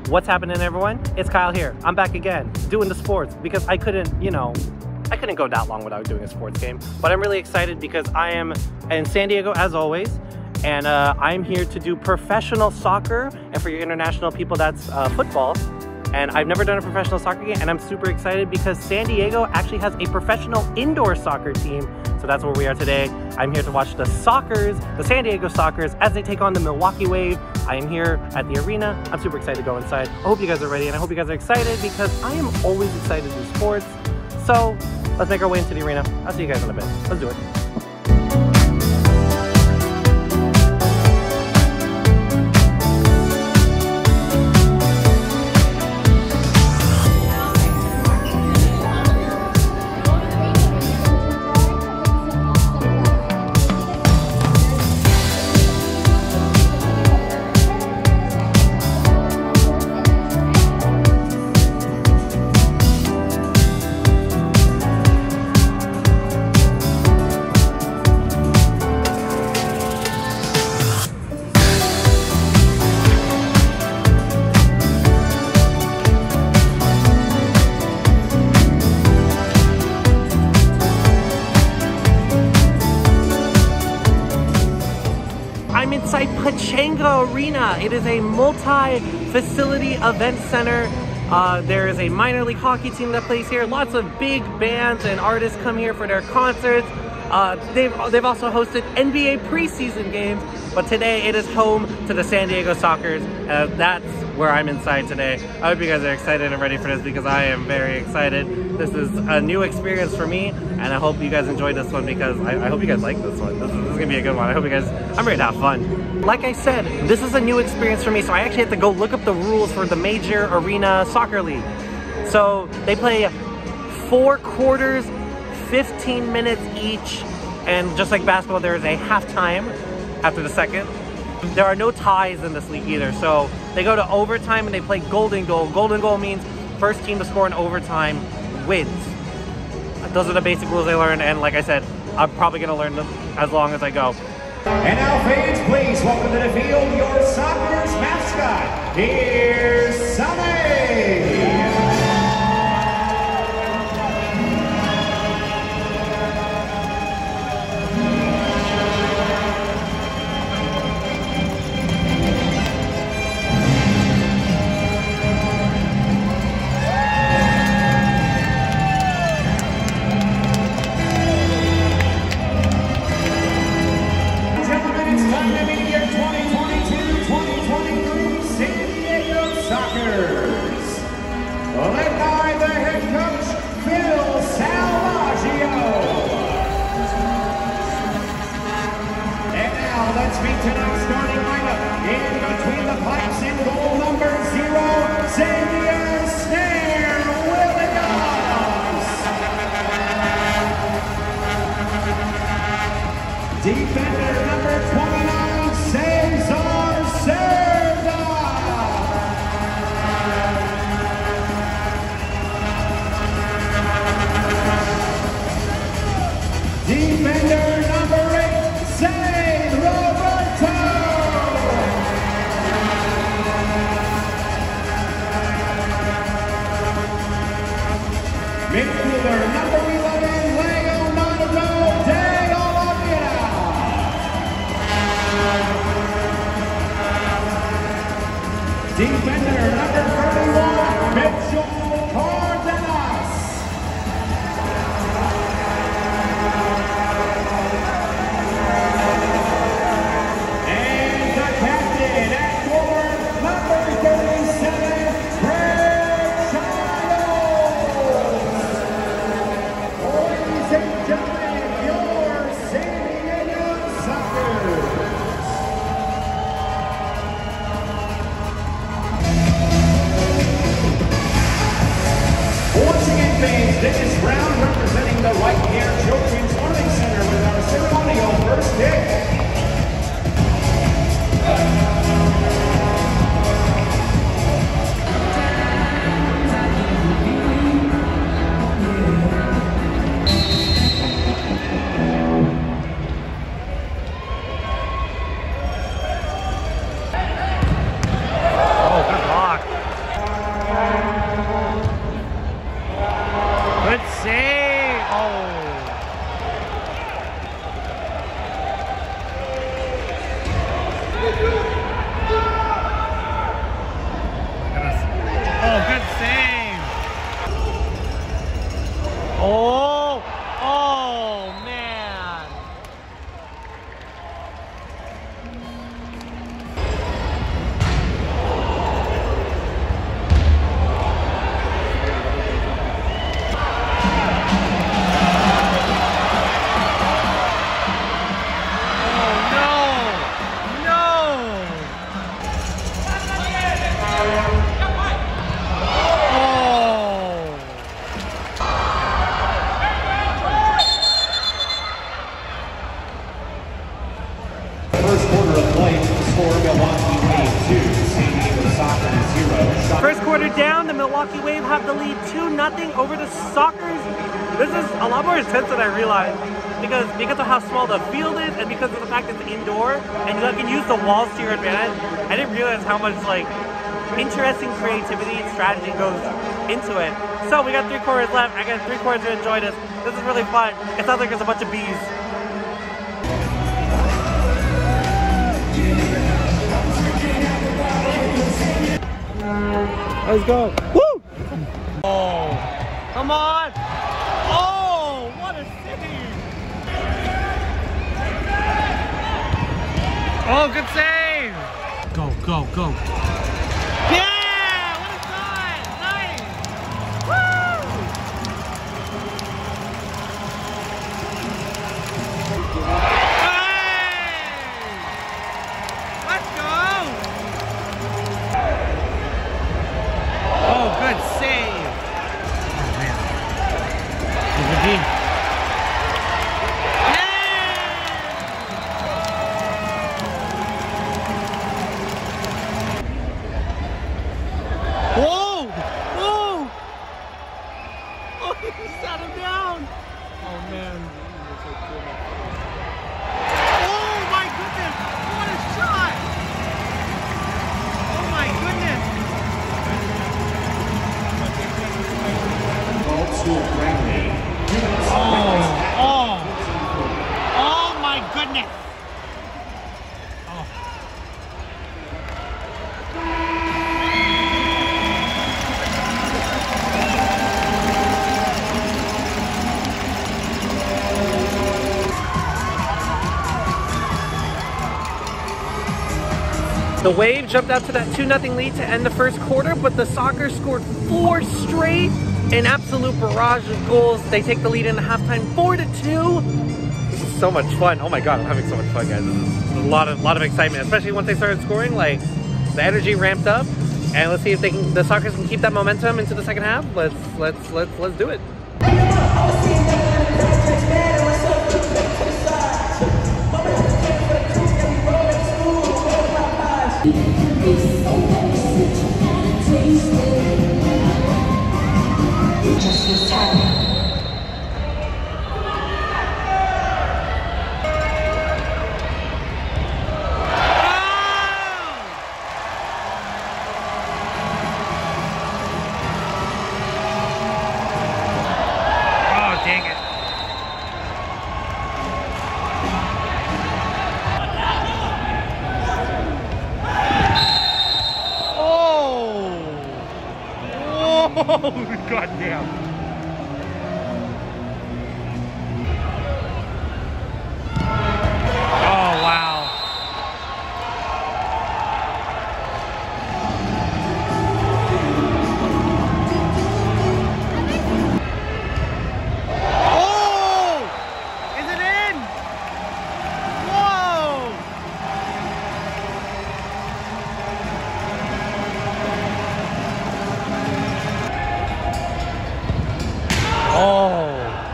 What's happening, everyone? It's Kyle here. I'm back again, doing the sports because I couldn't go that long without doing a sports game. But I'm really excited because I am in San Diego as always, and I'm here to do professional soccer. And for your international people, that's football. And I've never done a professional soccer game, and I'm super excited because San Diego actually has a professional indoor soccer team. So that's where we are today. I'm here to watch the San Diego Sockers, as they take on the Milwaukee Wave. I am here at the arena. I'm super excited to go inside. I hope you guys are ready, and I hope you guys are excited because I am always excited to do sports. So let's make our way into the arena. I'll see you guys in a bit. Let's do it. I'm inside Pechanga Arena. It is a multi-facility event center. There is a minor league hockey team that plays here. Lots of big bands and artists come here for their concerts. They've also hosted NBA preseason games, but today it is home to the San Diego Sockers. That's where I'm inside today. I hope you guys are excited and ready for this because I am very excited. This is a new experience for me, and I hope you guys enjoy this one because I hope you guys like this one. This is gonna be a good one. I hope you guys, I'm ready to have fun. Like I said, this is a new experience for me, so I actually had to go look up the rules for the major arena soccer league. So they play 4 quarters, 15 minutes each, and just like basketball, there is a halftime after the second. There are no ties in this league either, so they go to overtime and they play golden goal. Golden goal means first team to score in overtime wins. Those are the basic rules I learned, and like I said, I'm probably gonna learn them as long as I go. And now fans, please welcome to the field your soccer's mascot. Here's Sunny! Led by the head coach, and now let's meet tonight's starting lineup. In between the pipes in goal number 0, Xavier Snare Williams. Defender number 29, Cesar Cerda. Defender number 8, Zay Roberto. Midfielder number 11, Leonardo de Oliveira. Defender number 31, Mitchell Cardenas. This is round representing the White Hair Children's Learning Center with our ceremonial first kick. Oh, good block. down, the Milwaukee Wave have the lead 2-0 over the Sockers. This is a lot more intense than I realized because of how small the field is and because of the fact it's indoor and you can use the walls to your advantage. I didn't realize how much like interesting creativity and strategy goes into it. So we got 3 quarters left. I got 3 quarters to enjoy this. This is really fun. It sounds like there's a bunch of bees. Let's go. Woo! Oh, come on. Oh, what a save. Oh, good save. Go, go, go. Yeah, what a shot. Nice. Woo! Hey! Let's go. Oh, good save. Oh, man. Good game. Whoa! Whoa! Oh, he sat him down. Oh, man. Oh, my goodness. What a shot. Oh, my goodness. Oh my goodness! Oh. The Wave jumped out to that 2-0 lead to end the first quarter, but the Sockers scored 4 straight. An absolute barrage of goals. They take the lead in the halftime 4-2. This is so much fun. Oh my god, I'm having so much fun, guys. This is a lot of excitement, especially once they started scoring. Like the energy ramped up, and let's see if they can. The Sockers can keep that momentum into the second half. Let's do it. Just this time. Oh, dang it. Oh, god damn. Oh, wow. Oh! Is it in? Whoa! Oh!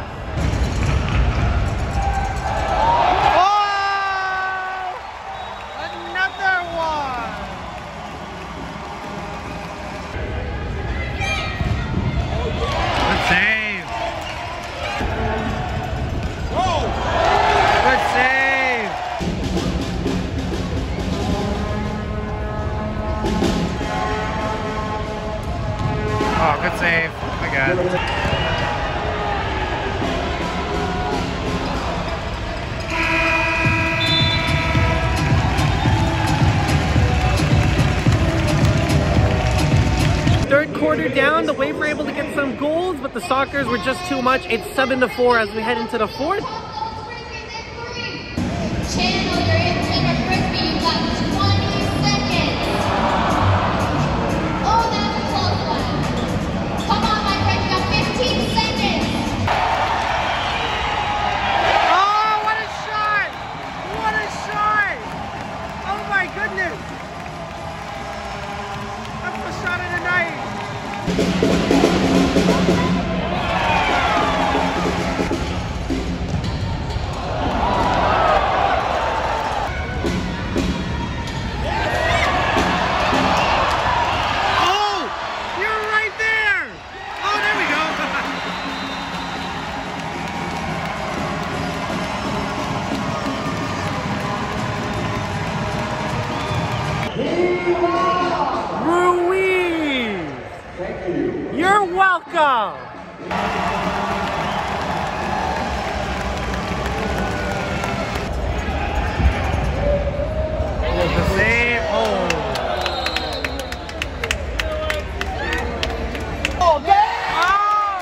Oh, good save. Oh my god. Third quarter down, the Wave were able to get some goals, but the Sockers were just too much. It's 7-4 as we head into the fourth. welcome. The same. Oh, damn! Oh!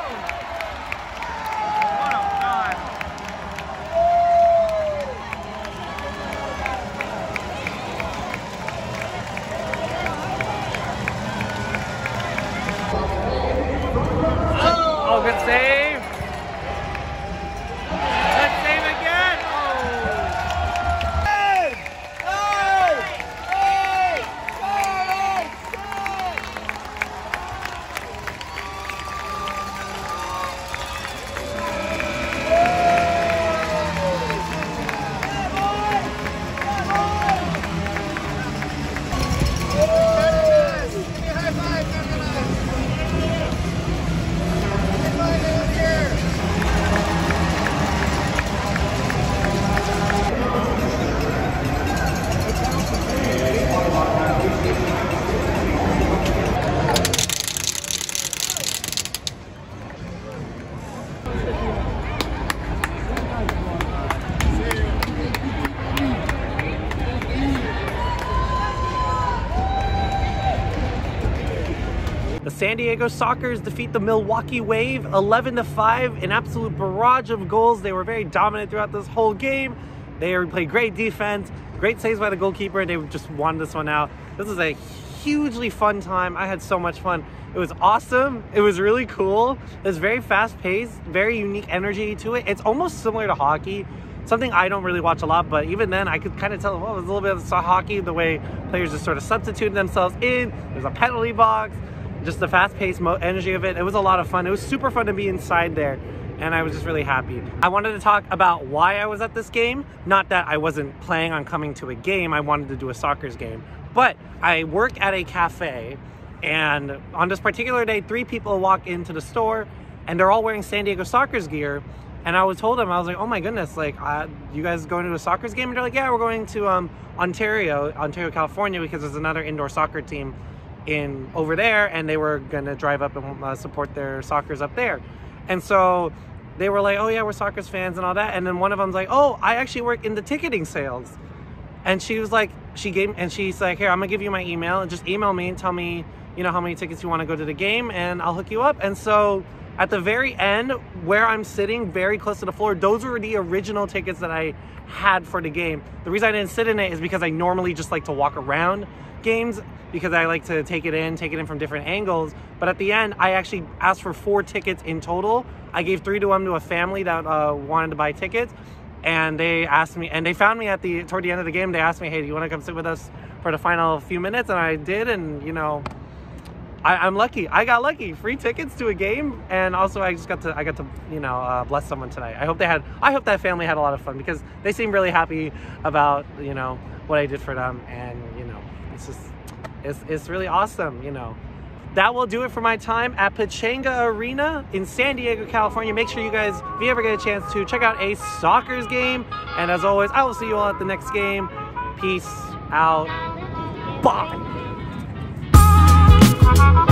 What a god. Oh, good save. Good save again. Oh. The San Diego Sockers defeat the Milwaukee Wave 11-5, an absolute barrage of goals. They were very dominant throughout this whole game. They played great defense, great saves by the goalkeeper, and they just won this one out. This was a hugely fun time. I had so much fun. It was awesome. It was really cool. It was very fast-paced, very unique energy to it. It's almost similar to hockey, something I don't really watch a lot, but even then I could kind of tell, well, it was a little bit of hockey, the way players just sort of substituted themselves in. There's a penalty box. Just the fast-paced energy of it. It was a lot of fun. It was super fun to be inside there, and I was just really happy. I wanted to talk about why I was at this game. Not that I wasn't planning on coming to a game. I wanted to do a soccer game. But I work at a cafe, and on this particular day, 3 people walk into the store, and they're all wearing San Diego Sockers gear. And I told them, I was like, oh my goodness, like, you guys going to a soccer game? And they're like, yeah, we're going to Ontario, California, because there's another indoor soccer team over there, and they were gonna drive up and support their Sockers up there. And so they were like, oh yeah, we're Sockers fans and all that. And then one of them's like, oh, I actually work in the ticketing sales. And she was like, she's like, here, I'm gonna give you my email, and just email me and tell me, you know, how many tickets you want to go to the game, and I'll hook you up. And so at the very end, where I'm sitting very close to the floor, those were the original tickets that I had for the game. The reason I didn't sit in it is because I normally just like to walk around games, because I like to take it in from different angles. But at the end, I actually asked for 4 tickets in total. I gave 3 to them to a family that wanted to buy tickets, and they asked me, and they found me toward the end of the game. They asked me, hey, do you want to come sit with us for the final few minutes? And I did, and you know, I'm lucky. I got lucky. Free tickets to a game, and also I got to you know, bless someone tonight. I hope that family had a lot of fun, because they seemed really happy about, you know, what I did for them, and you know, it's really awesome, you know. That will do it for my time at Pechanga Arena in San Diego, California. Make sure you guys, if you ever get a chance to, check out a Sockers game. And as always, I will see you all at the next game. Peace out. Bye.